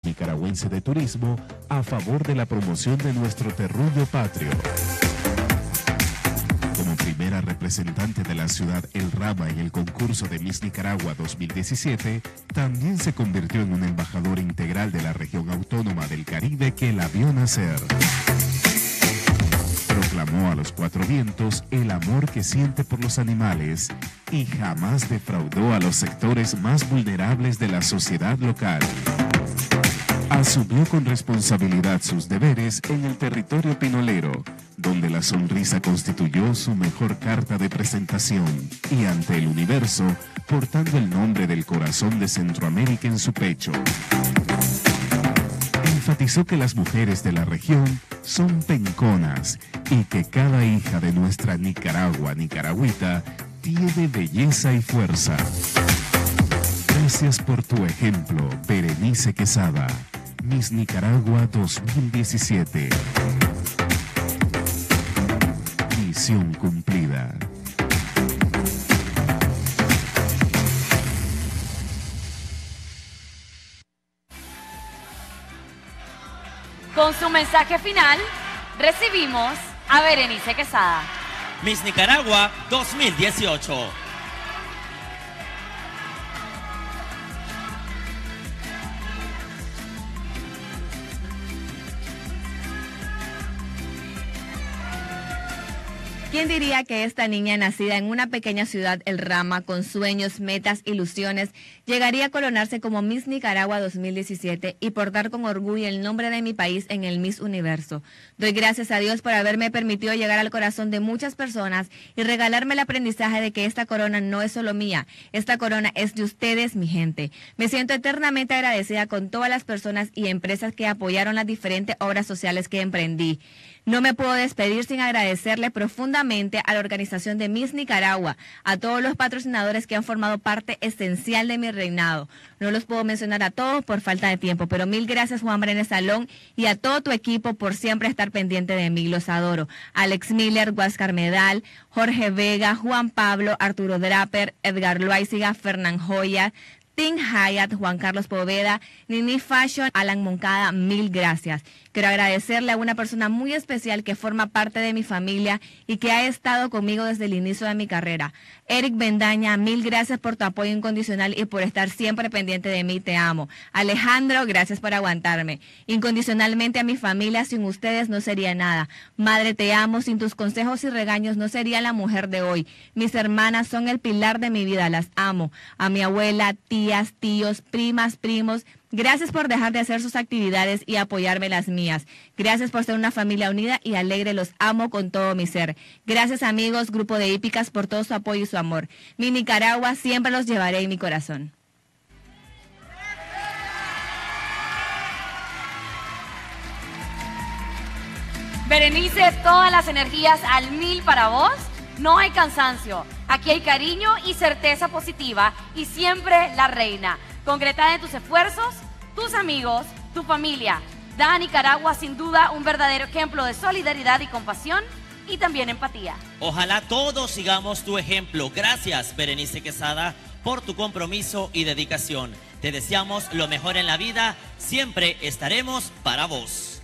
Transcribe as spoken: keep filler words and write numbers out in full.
Nicaragüense de Turismo a favor de la promoción de nuestro terruño patrio. Como primera representante de la ciudad El Rama en el concurso de Miss Nicaragua dos mil diecisiete, también se convirtió en un embajador integral de la región autónoma del Caribe que la vio nacer. Proclamó a los cuatro vientos el amor que siente por los animales y jamás defraudó a los sectores más vulnerables de la sociedad local. Asumió con responsabilidad sus deberes en el territorio pinolero, donde la sonrisa constituyó su mejor carta de presentación, y ante el universo, portando el nombre del corazón de Centroamérica en su pecho. Enfatizó que las mujeres de la región son penconas y que cada hija de nuestra Nicaragua nicaragüita tiene belleza y fuerza. Gracias por tu ejemplo, Berenice Quesada. Miss Nicaragua dos mil diecisiete. Misión cumplida. Con su mensaje final, recibimos a Berenice Quesada. Miss Nicaragua dos mil dieciocho. ¿Quién diría que esta niña nacida en una pequeña ciudad, El Rama, con sueños, metas, ilusiones, llegaría a coronarse como Miss Nicaragua dos mil diecisiete y portar con orgullo el nombre de mi país en el Miss Universo? Doy gracias a Dios por haberme permitido llegar al corazón de muchas personas y regalarme el aprendizaje de que esta corona no es solo mía, esta corona es de ustedes, mi gente. Me siento eternamente agradecida con todas las personas y empresas que apoyaron las diferentes obras sociales que emprendí. No me puedo despedir sin agradecerle profundamente a la organización de Miss Nicaragua, a todos los patrocinadores que han formado parte esencial de mi reinado. No los puedo mencionar a todos por falta de tiempo, pero mil gracias, Juan Brenes Salón, y a todo tu equipo por siempre estar pendiente de mí. Los adoro. Alex Miller, Huáscar Medal, Jorge Vega, Juan Pablo, Arturo Draper, Edgar Loaiziga, Fernán Joya, Tim Hyatt, Juan Carlos Poveda, Nini Fashion, Alan Moncada, mil gracias. Quiero agradecerle a una persona muy especial que forma parte de mi familia y que ha estado conmigo desde el inicio de mi carrera. Eric Bendaña, mil gracias por tu apoyo incondicional y por estar siempre pendiente de mí, te amo. Alejandro, gracias por aguantarme. Incondicionalmente a mi familia, sin ustedes no sería nada. Madre, te amo, sin tus consejos y regaños no sería la mujer de hoy. Mis hermanas son el pilar de mi vida, las amo. A mi abuela, tías, tíos, primas, primos, gracias por dejar de hacer sus actividades y apoyarme las mías. Gracias por ser una familia unida y alegre, los amo con todo mi ser. Gracias amigos, grupo de hípicas, por todo su apoyo y su amor. Mi Nicaragua siempre los llevaré en mi corazón. Berenice, todas las energías al mil para vos. No hay cansancio. Aquí hay cariño y certeza positiva y siempre la reina. Concretada en tus esfuerzos, tus amigos, tu familia. Da a Nicaragua sin duda un verdadero ejemplo de solidaridad y compasión y también empatía. Ojalá todos sigamos tu ejemplo. Gracias, Berenice Quesada, por tu compromiso y dedicación. Te deseamos lo mejor en la vida. Siempre estaremos para vos.